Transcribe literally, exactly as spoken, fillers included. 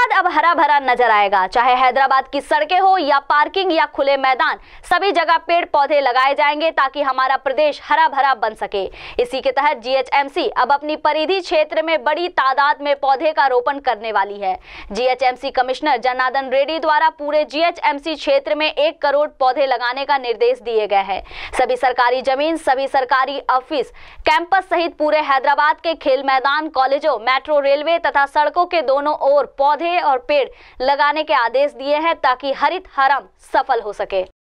हैदराबाद अब हरा भरा नजर आएगा। चाहे हैदराबाद की सड़कें हो या पार्किंग या खुले मैदान, सभी जगह पेड़ पौधे लगाए जाएंगे ताकि हमारा प्रदेश हरा भरा बन सके। इसी के तहत जीएचएमसी अब अपनी परिधि क्षेत्र में बड़ी तादाद में पौधे का रोपण करने वाली है। जीएचएमसी कमिश्नर जनार्दन रेड्डी द्वारा पूरे जीएचएमसी क्षेत्र में एक करोड़ पौधे लगाने का निर्देश दिए गए हैं। सभी सरकारी जमीन, सभी सरकारी ऑफिस, कैंपस सहित पूरे हैदराबाद के खेल मैदान, कॉलेजों, मेट्रो, रेलवे तथा सड़कों के दोनों ओर पौधे और पेड़ लगाने के आदेश दिए हैं ताकि हरित हरम सफल हो सके।